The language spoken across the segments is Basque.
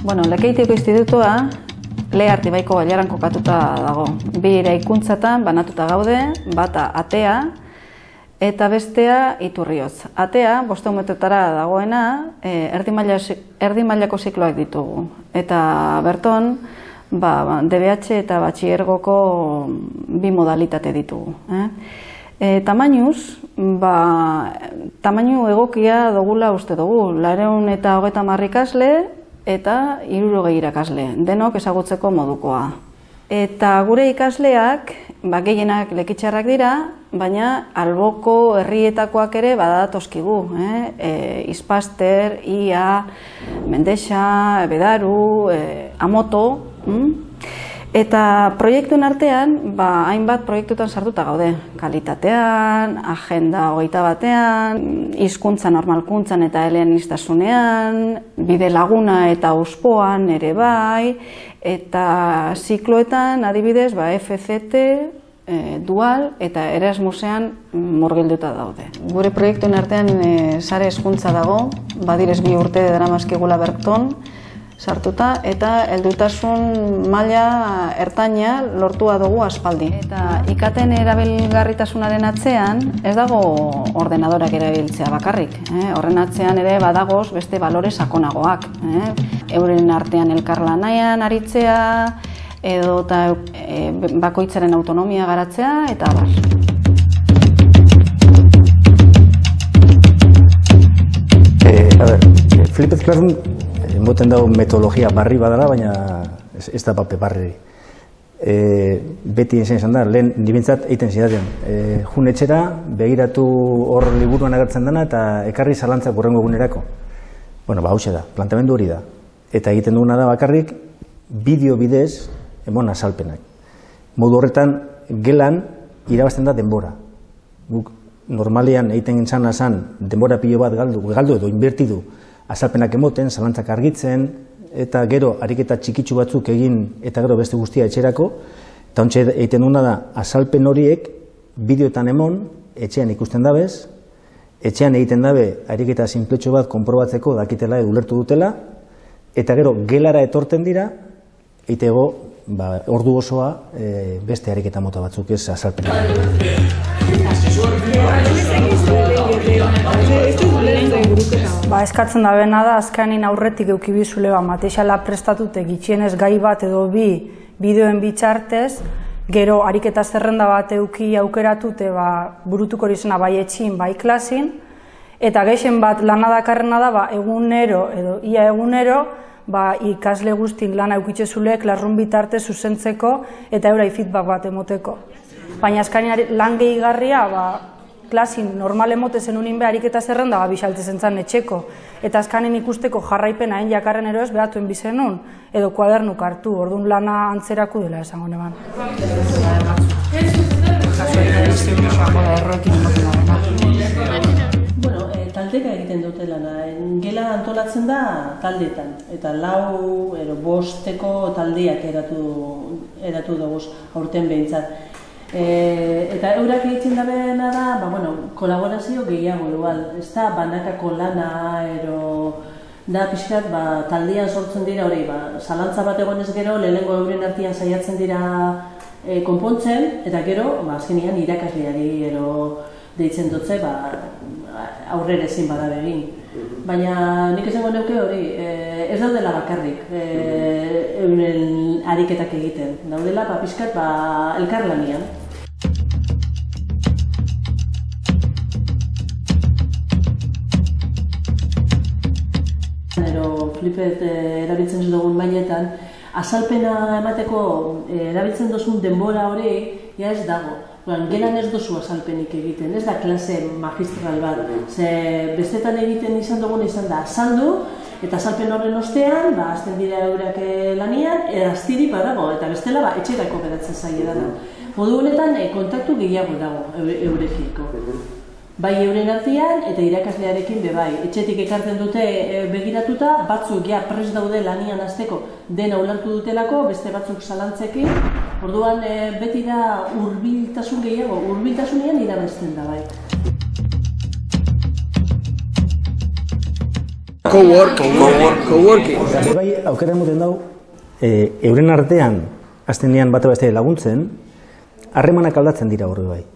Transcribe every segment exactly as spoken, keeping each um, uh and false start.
Bueno, Lekeitioko institutua Lehartibaiko bailaran kokatuta dago. Bi eraikuntzatan banatuta gaude, bata Atea eta bestea Iturrioz. Atea, bostehun metrotara dagoena, erdi mailako zikloak ditugu. Eta berton, D B H eta batxilergoko bi modalitate ditugu. Tamainuz, tamainu egokia dugula uste dugu, laurehun eta hogeita hamar ikasle eta hirurogei irakasle, denok ezagutzeko modukoa. Eta gure ikasleak, gehienak lekitxarrak dira, baina alboko herrietakoak ere badadatozkigu. Izpaster, Ia, Mendexa, Bedaru, Amoto. Eta proiektuen artean, hainbat proiektuetan sartuta gaude. Kalitatean, agenda hogeita batean, hizkuntza normalkuntzan eta eleaniztasunean, bide laguna eta auspoan ere bai, eta zikloetan adibidez F Z T, Dual eta Erasmusean murgilduta daude. Gure proiektuen artean sare hezkuntza dago, badirez bi urte daramazkigula berton, sartuta eta heldutasun maila ertaina lortua dugu aspaldi. Eta ikaten erabilgarritasunaren atzean ez dago ordenadorak erabiltzea bakarrik. Horren atzean ere badagoz beste balore sakonagoak. Euren artean elkarlanean aritzea edo bakoitzaren autonomia garatzea eta abar. A ver, Flipped Classroom moten dago metodologia barri badala, baina ez da pape barri. Beti izan izan da, lehen nibintzat egiten zidaten. Jun etxera, begiratu hor liburuan agertzen dena eta ekarri zalantzak hurrengo egunerako. Bueno, ba, hauxe da, plantamendu hori da. Eta egiten duguna da bakarrik, bideo bidez, emon azalpenak. Modu horretan, gelan irabazten da denbora. Guk normalean egiten gintzana zan, denbora pilo bat galdu, galdu edo inbertidu, azalpenak emoten, zalantzak argitzen, eta gero ariketa txikitsu batzuk egin eta gero beste guztia etxerako, eta ontsa egiten duna da, azalpen horiek bideoetan emon, etxean ikusten dabez, etxean egiten dabe ariketa sinpletxo bat konprobatzeko dakitela edo ulertu dutela, eta gero gelara etorten dira, eitego ordu osoa beste ariketa mota batzuk ez azalpenak. Ba, eskatzen da bena da, azkanin aurretik eukibizule ba, materiala prestatute gitxienez gai bat edo bi bideoen bitxartez, gero ariketa zerrenda bat euki aukeratute ba, burutuko izena bai etxin, bai klasin, eta geixen bat lana dakarrena da, ba, egunero edo ia egunero, ba, ikasle guztin lana eukitzezule Classroom bitartez zuzentzeko eta eurai feedback bat emoteko. Baina azkanin lan gehigarria, ba, klasin normal emote zenunin be ariketa zerrenda ba, bixaltzen zan etxeko. Eta azkanin ikusteko jarraipena hain jakarren eroz behatuen bizenun, edo kuadernuk hartu, orduan lana antzeraku dela esango neban. Bueno, taldeka egiten dute lana. Gela antolatzen da taldeetan, eta lau edo bosteko taldeak eratu dugu aurten behintzat. Eta eurak egiten dabena da, kolaborazio gehiago igual, ez da banakako lana, da pixkat taldean sortzen dira hori, zalantza bat egonez gero, lehenengo euren artean saiatzen dira konpontzen, eta gero, azkenean irakasleari deitzen dutze, aurrera ezin bada begin. Baina nik esango neuke hori, ez daudela bakarrik euren ariketak egiten, daudela pixkat elkarlanean. Flipped erabiltzen dugun mailetan, azalpena emateko erabiltzen duzun denbora hori ja ez dago. Gelan ez duzu azalpenik egiten, ez da klase magistral bat. Bestetan egiten izan dugun izan da azaldu, eta azalpen horren ostean, azten dira eurak lanian, edaztiri badago, eta bestela etxerako beratzen zaila dara. Modu honetan kontaktu gehiago dago eurekiko. Bai euren artean eta irakaslearekin bebai. Etxetik ekartzen dute begiratuta, batzuk ja prest daude lanian hasteko dena ulertu dutelako, beste batzuk zalantzekin. Orduan beti da hurbiltasun gehiago, hurbiltasunean irabazten da bai. co-working. Eta bai, aukera emoten dau, euren artean, aztenean bat beste laguntzen, harremanak aldatzen dira horre bai.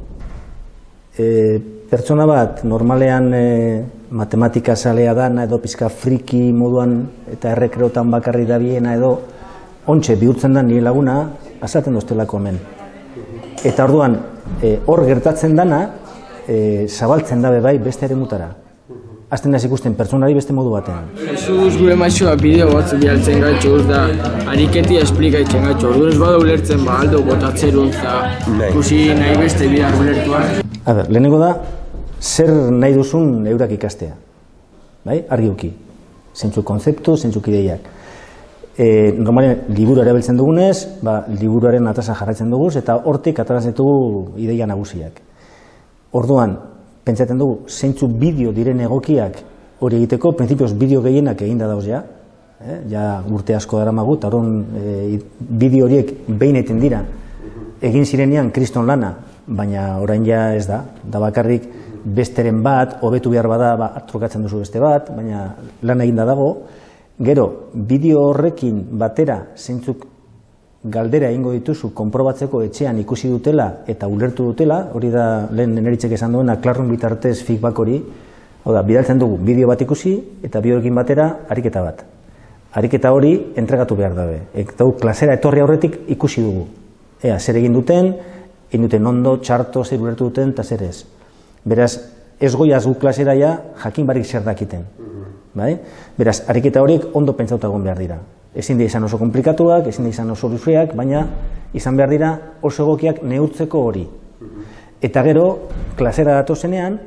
Pertsona bat, normalean matematika salea dana edo pizka friki moduan eta errekreotan bakarri dabiena edo ontxe bihurtzen da nire laguna, azaten doztelako hemen. Eta orduan, hor gertatzen dana, zabaltzen dabe bai beste ere mutara. Azten naz ikusten pertsonari beste modu batean. Jesus gure maixoa bideo batzu bialtzen gaitxo, da ariketia esplikaitzen gaitxo. Orduan ez bada ulertzen ba aldo botatzerun, eta ikusi nahi beste bidea ulertuan. A ber, lehenengo da, zer nahi duzun eurak ikastea. Bai, argi uki. Zentzu konzeptu, zentzuk ideiak. Normalen, liburu erabiltzen dugunez, liburuaren atasa jarraitzen duguz, eta hortik ataratzen dugu ideia nagusiak. Orduan, pentsatzen dugu, zeintzu bideo diren egokiak hori egiteko, prinsipioz bideo gehienak eginda dauz ja, ja urte asko dara magut, horren bideo horiek behin eten dira, egin zirenean kriston lana, baina orain ja ez da, da bakarrik besteren bat, hobetu behar bada, trukatzen duzu beste bat, baina lan eginda dago. Gero, bideo horrekin batera zeintzuk galdera egingo dituzu konprobatzeko etxean ikusi dutela eta ulertu dutela, hori da lehen Neneritzek esan duena Classroom bitartez feedback hori, hau da, bidaltzen dugu bideo bat ikusi eta bideoekin batera ariketa bat. Ariketa hori entregatu behar dabe. Eta klasera etorri aurretik ikusi dugu. Ea, zer egin duten, egin duten ondo, txarto, zer ulertu duten, eta zer ez. Beraz, ez goiaz gu klasera ja jakin barik zer dakiten. Beraz, ariketa horiek ondo pentsauta egon behar dira. Ezin dira izan oso komplikatuak, ezin dira izan oso luzeak, baina izan behar dira oso egokiak neurtzeko hori. Eta gero, klasera datozenean,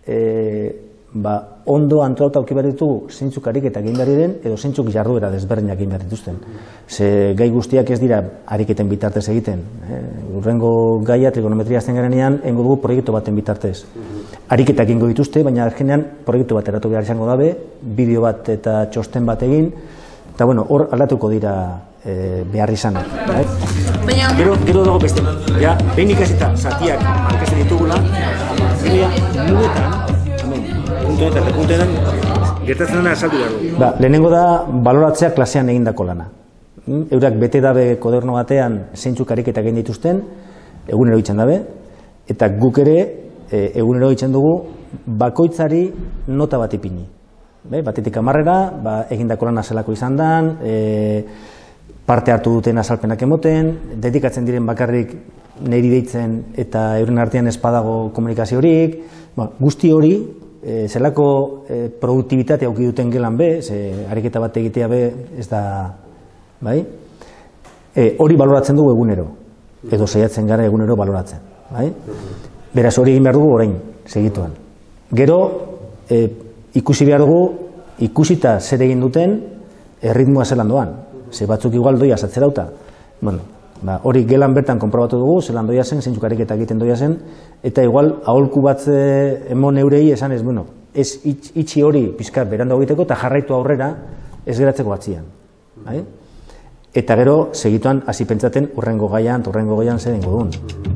ondo antolatu auki behar ditugu zeintzuk ariketa egin behar diren, edo zeintzuk jarduera desberdinak egin behar dituzten. Ze gai guztiak ez dira ariketen bitartez egiten. Urrengo gaia, trigonometria azten garenean, engo dugu proiektu baten bitartez. Ariketak egingo dituzte, baina azkenean proiektu bat eratu behar izango dabe, bideo bat eta txosten bat egin, eta bueno, hor aldatuko dira behar izanak. Gero dago beste, behin ikasita zatiak markazen ditugula, gero nuetan, puntuetan eta puntuetan, gertatzen dena esaldu behar du. Lehenengo da, baloratzea klasean egindako lana. Eurak bete dabe koderno batean zeintzuk ariketak egin dituzten, egunero egiten dabe, eta guk ere egunero egiten dugu bakoitzari nota bat ipini. Batetik hamarrera, egindako lana zelako izan dan, parte hartu duten azalpenak emoten, dedikatzen diren bakarrik niri deitzen eta euren artean ez badago komunikaziorik, guzti hori, zelako produktibitatea auki duten gelan be, ariketa bat egitea be ez da, bai? Hori baloratzen dugu egunero, edo saiatzen gara egunero baloratzen, bai? Beraz hori egin behar dugu orain, segituan. Gero, ikusi behar dugu, ikusita zer egin duten, erritmoa zelan doan. Ze batzuk igual doia zatzera uta. Hori gelan bertan konprobatu dugu, zelan doia zen, zeintzuk ariketa egiten doia zen, eta igual aholku bat emon eurei esan ez, bueno, ez itxi hori pizkat berandu egiteko eta jarraitu aurrera ez geratzeko batzian. Eta gero, segituan, hasi pentsaten urrengo gaian, urrengo gaian zer dengo duen.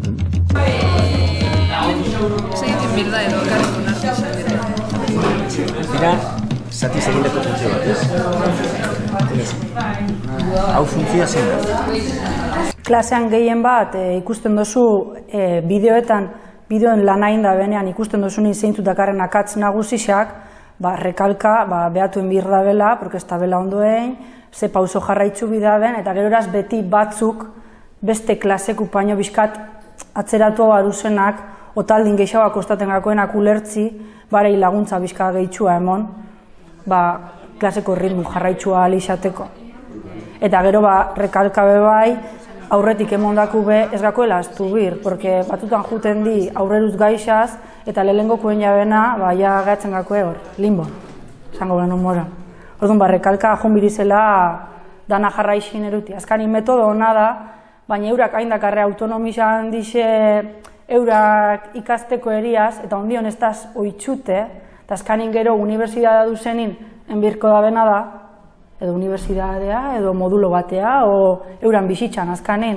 Segitzen birda edo, karriko nartu izan dira. Dira, zati segindeko funtzio bat, ez? Hau funtzioa zen da. Klasean gehien bat ikusten duzu bideoetan, bideoen lan hain da benean ikusten duzu nien zeintzut dakarren akatz nagusisak, rekalka, behatuen birda bela, porque ez da bela ondoen, ze pauso jarraitzu bidaben, eta gero eraz beti batzuk beste klaseko paino bizkat atzeratu aruzenak, otaldin gehiagoak kostaten gakoenak ulertzi, barei laguntza bizka gehitxua emon, klaseko ritmu jarraitzua alixateko. Eta gero rekalka bebai, aurretik emondaku be ez gakoela aztu bir, porque batutan juten di aurreruz gaixaz, eta lehengo kuen jabena, ja gatzen gakoe hor, limbo, zango beno mora. Orduan, rekalka ajun birizela dana jarraixin eruti. Azkanin metodo hona da, baina eurak haindakarre autonomizan dixe eurak ikasteko eriaz, eta ondion ez daz oitxute, eta azkanin gero unibertsitatea duzenin enbirko da bena da, edo unibertsitatea, edo modulo batea, o euran bizitzan azkanin,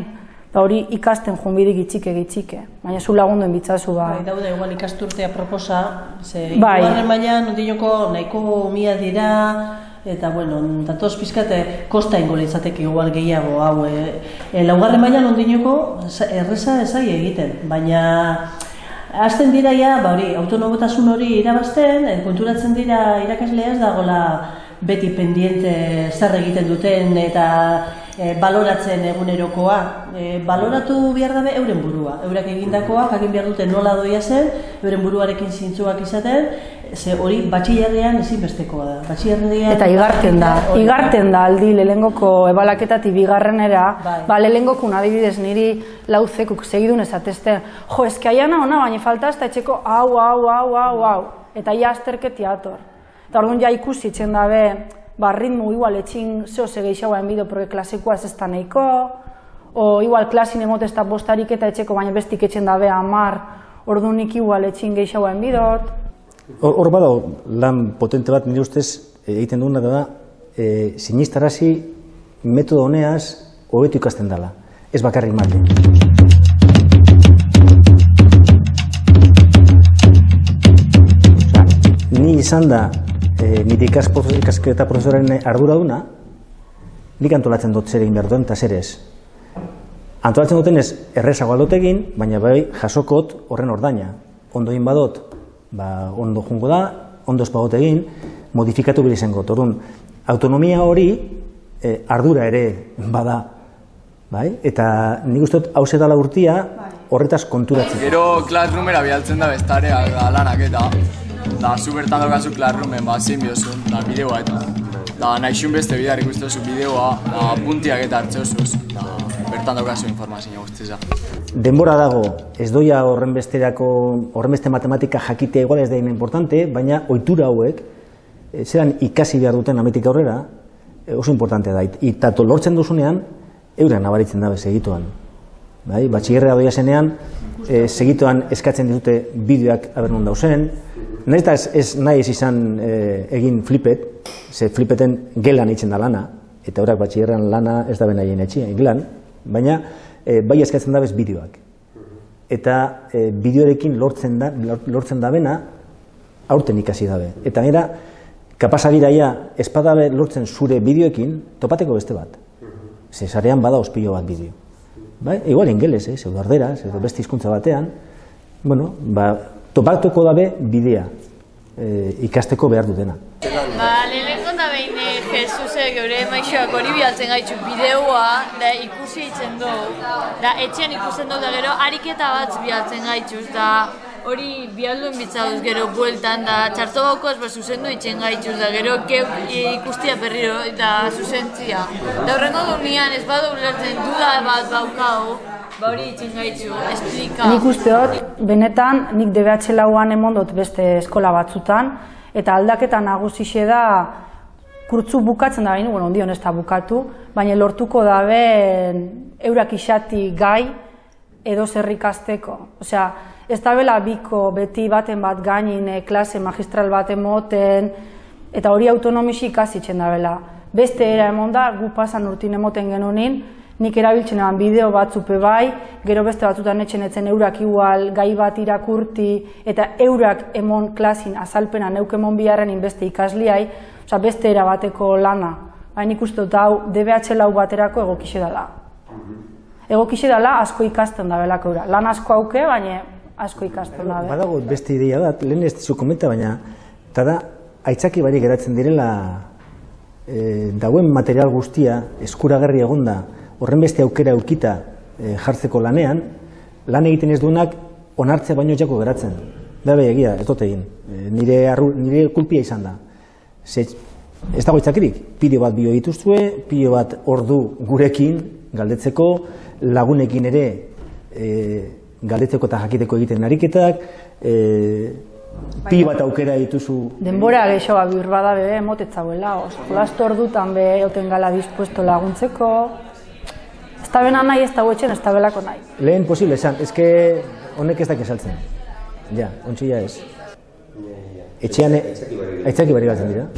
hori ikasten junbidik gitxike gitxike, baina zu lagunduen bitzazu ba. Bai, daude, igual ikasturtea proposa, ze hirugarren mailan ondinoko nahiko umia dira, eta, bueno, datoz pizkate kosta ingo litzateke igual gehiago hau. E, laugarren mailan ondinoko erreza ezai egiten, baina hasten dira ja, ba hori, autonomotasun hori irabazten, konturatzen dira irakaslea ez dagoela beti pendiente zer egiten duten eta e, baloratzen egunerokoa. E, baloratu behar dabe euren burua. Eurak egindakoak, jakin behar dute nola doia zen, euren buruarekin zintzuak izaten, ze hori batxillarrean ezinbestekoa da. Batxillarrean... Eta igarten da, igarten da aldi lehenengoko ebalaketatik bigarrenera, bai. Ba, lehenengokun adibidez niri lauzekuk segidun ezatezten, jo, eske aiana ona, baina falta ez da etxeko hau, hau, hau, hau, hau, eta ja azterketi ator. Eta orduan ja ikusi itxen dabe, ba, ritmu igual etxin zeo segeixagoa enbido, porque klasikoa ez ez da nahiko, o igual klasin emote ez da bostarik eta etxeko, baina bestik etxen dabe amar, orduan nik igual etxin geixagoa enbidot. Hor badago lan potente bat nire ustez egiten duguna da, e, sinistarazi metodo honeaz hobetu ikasten dela, ez bakarrik mate. Ni izan da, e, nire ikasketa profesoraren ardura duna, nik antolatzen dut zer egin behar duen eta zer ez. Antolatzen duten ez errezago aldot egin, baina bai jasokot horren ordaina. Ondo egin badot, ba, ondo jungo da, ondo espagot egin, modifikatu bile izango. Orduan, autonomia hori e, ardura ere bada. Bai? Eta nik uste dut hauze dala urtia horretaz konturatzen. Gero Classroomera bialtzen da bestarea da lanak eta da zu bertan daukazu Classroomen ba zein biozun, da bideoa eta da naixun beste bidar ikustezu bideoa, da puntiak eta hartzeozuz, da bertan daukazu informazioa guztiza. Denbora dago, ez doia horren besterako, horren beste matematika jakitea igual ez da importante, baina ohitura hauek, zelan ikasi behar duten ametik aurrera, oso importantea da. Eta lortzen duzunean, euren nabaritzen dabe segituan. Bai? Batxillerrea doia zenean, e, segituan eskatzen ditute bideoak abernon dauzen. Nahiz eta ez, ez nahi ez izan e, egin flipet, ze flipeten gelan eitzen da lana, eta horak batxillerrean lana ez da benaien etxia, gelan, baina e, bai eskatzen dabez bideoak. Eta e, bideorekin lortzen da, lortzen da bena, aurten ikasi dabe. Eta nera, kapazadira ja, espadabe lortzen zure bideoekin, topateko beste bat. Ze sarean bada ospilo bat bideo. Bai? Igual ingeles, eh? Edo arderaz, edo beste hizkuntza batean, bueno, ba, topatuko dabe bidea e, ikasteko behar dutena. Ba, lehenengo da behin Jesusek geure maixoak hori bialtzen gaitxu bideoa da ikusi itzen du, da etxean ikusten du da gero ariketa bat bialtzen gaitxuz, da hori bialduen bitzauz gero bueltan, da txarto baukoaz ba zuzendu itzen gaitxuz, da gero ikustia berriro eta zuzentzia. Da horrengo dunean ez badu ulertzen duda bat baukau, ba hori itzen gaitxu, esplika. Nik usteot, benetan, nik D B H lauan emondot beste eskola batzutan, eta aldaketa nagusixe da, kurtzu bukatzen da baino, bueno, ondion ez da bukatu, baina lortuko dabe eurak isati gai edo zer ikasteko. Osea, ez da bela biko beti baten bat gainin, klase magistral bat emoten, eta hori autonomisi ikasitzen da bela. Beste era emon da, gu pasan urtin emoten genunin, nik erabiltzen eban bideo batzupe bai, gero beste batzutan etxen etzen eurak igual gai bat irakurti, eta eurak emon klasin azalpena neuk emon biharren inbeste ikasliai, osea beste era bateko lana. Baina nik uste dut hau D B H lau baterako egokixe dela. Egokixe dela asko ikasten da belako eura. Lan asko auke, baina asko ikasten da. Badago beste ideia bat, lehen ez dizu komenta, baina eta da, aitzaki barik geratzen direla e, dauen material guztia eskuragarri egonda, horren beste aukera aukita e, jartzeko lanean, lan egiten ez duenak onartzea baino jako geratzen. Da bai egia, ez dut egin. E, nire, arru, nire kulpia izan da. Ze, ez dago itzakirik, pilo bat bio dituzue, pilo bat ordu gurekin galdetzeko, lagunekin ere e, galdetzeko eta jakiteko egiten ariketak, e, pilo bat aukera dituzu. Denbora gehiago abir bada bebe emotetzauela, jolastu ordutan be egoten gala dispuesto laguntzeko. Ez da bena nahi, ez da huetxen, ez da belako nahi. Lehen posible esan, ez que honek ez da kesaltzen. Ja, ontsia ez. Etxean aitzaki bari batzen dira.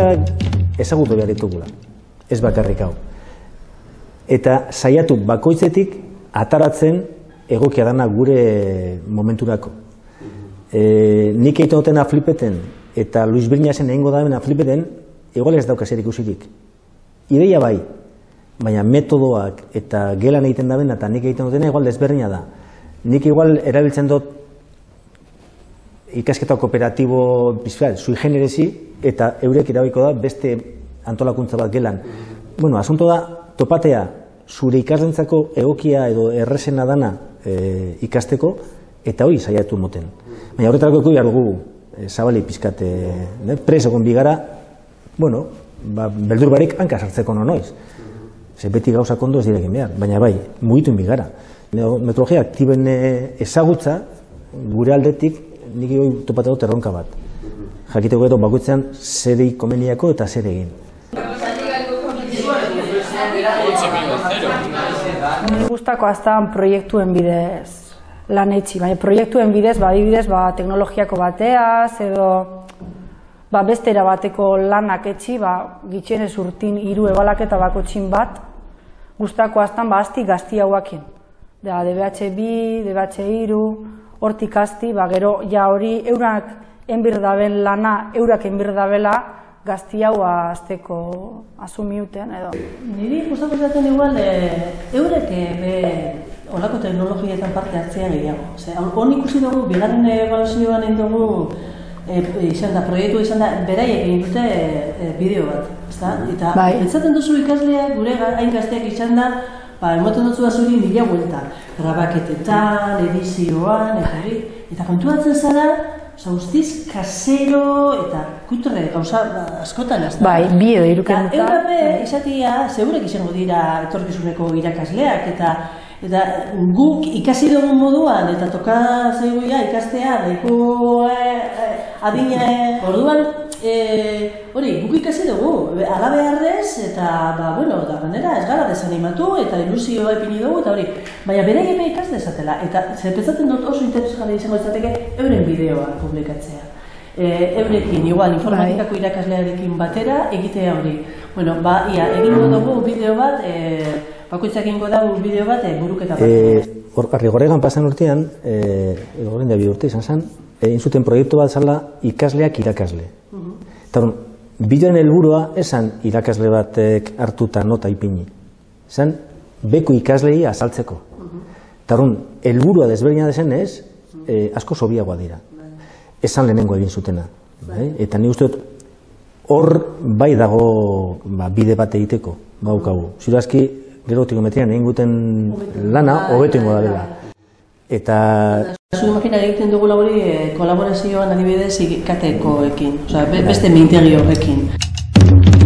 teknologiak ezagutu behar ditugula, ez bakarrik hau. Eta saiatu bakoitzetik ataratzen egokia dana gure momenturako. E, nik egiten dutena flipeten eta Luis Briñasen egingo damena flipeten, igual ez dauka zer ikusirik. Ideia bai, baina metodoak eta gelan egiten dabena eta nik egiten dutena igual desberdina da. Nik igual erabiltzen dut ikasketa kooperatibo bizkal, sui generesi, eta eurek irabiko da beste antolakuntza bat gelan. Bueno, asunto da, topatea, zure ikaslentzako egokia edo errezena dana e, ikasteko, eta hori saiatu moten. Baina horretarako eko behar dugu, e, zabali pizkat, e, pres egon bigara, bueno, ba, beldur barik hanka sartzeko no noiz. Ze beti gauzak ondo ez direkin behar, baina bai, mugitu bigara. Metodologia aktiben ezagutza, gure aldetik, nik hori topatu dut erronka bat. Jakiteko edo bakoitzean zer komeniako eta zer egin. Nire guztako aztan proiektuen bidez lan etxi, baina proiektuen bidez, ba, adibidez, ba, teknologiako bateaz, edo ba, beste erabateko lanak etxi, ba, gitxienez urtin hiru ebalaketa bako txin bat, guztako aztan ba, asti gazti hauakin. Da, D B H bi, D B H hiru, hortik asti, ba, gero, ja hori, eurak enbirdaben lana, eurak enbirdabela, gazti hau azteko asumiuten, edo. Niri gustatu zaten igual, eurek be olako teknologietan parte hartzea gehiago. Hon ikusi dugu, bigarren ebaluazioan egin dugu, izan da, proiektu izan da, beraiek egin dute bideo bat. Eta pentsatzen duzu ikasleak, gure hain gazteak izan da, emoten dutzu da zuri mila buelta. Grabaketetan, edizioan, eta hori. Eta kontuatzen zara, guztiz kasero eta kutre gauza askotan ez da. Bai, bi edo irukenuta. Eurape, izatea, segurek izango dira etorkizuneko irakasleak eta eta guk ikasi dugun moduan eta toka zaiguia ikastea daiko adina orduan hori, guk ikasi dugu, ala beharrez eta ba, bueno, da ganera ez gara desanimatu eta ilusioa ipini dugu eta hori, baina bere epe ikas dezatela eta zerpetzaten dut oso interesgarri izango izateke euren bideoa publikatzea. Eurekin, igual, informatikako irakaslearekin batera egitea hori. Bueno, ba, ia, egingo dugu bideo bat, bakoitzak egingo dugu bideo bat, buruketa bat. Arrigorregan pasan urtean, edo goren da bi urte izan zen, egin zuten proiektu bat zala ikasleak irakasle. Eta hori, bideoen helburua esan irakasle batek hartuta nota ipini. Esan, beko ikaslei azaltzeko. Eta hori, helburua desberdina dezenez, asko sobiagoa dira. Esan lehenengo egin zutena. Eta ni uste dut, hor bai dago bide bat egiteko, baukagu. Ziurazki, gero optikometrian egin guten lana, hobetu ingo da dela. Eta... Zu imagina egiten dugu hori kolaborazioan adibidez ikatekoekin, beste mintegi horrekin.